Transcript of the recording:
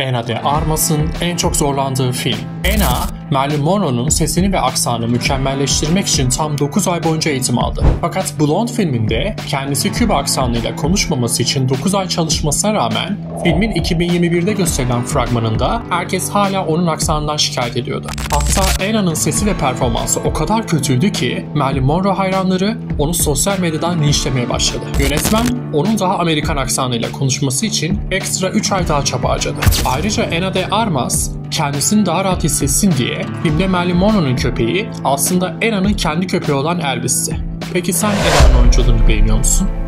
Ana de Armas'ın en çok zorlandığı film. Ana, Marilyn Monroe'nun sesini ve aksanını mükemmelleştirmek için tam 9 ay boyunca eğitim aldı. Fakat Blonde filminde kendisi Küba aksanıyla konuşmaması için 9 ay çalışmasına rağmen filmin 2021'de gösterilen fragmanında herkes hala onun aksanından şikayet ediyordu. Hatta Ana'nın sesi ve performansı o kadar kötüydü ki Marilyn Monroe hayranları onu sosyal medyadan linçlemeye başladı. Yönetmen onun daha Amerikan aksanıyla konuşması için ekstra 3 ay daha çaba harcadı. Ayrıca Ana de Armas kendisini daha rahat hissetsin diye filmde Marilyn Monroe'nun köpeği aslında Ana'nın kendi köpeği olan Elvis'ti. Peki sen Ana'nın oyunculuğunu beğeniyor musun?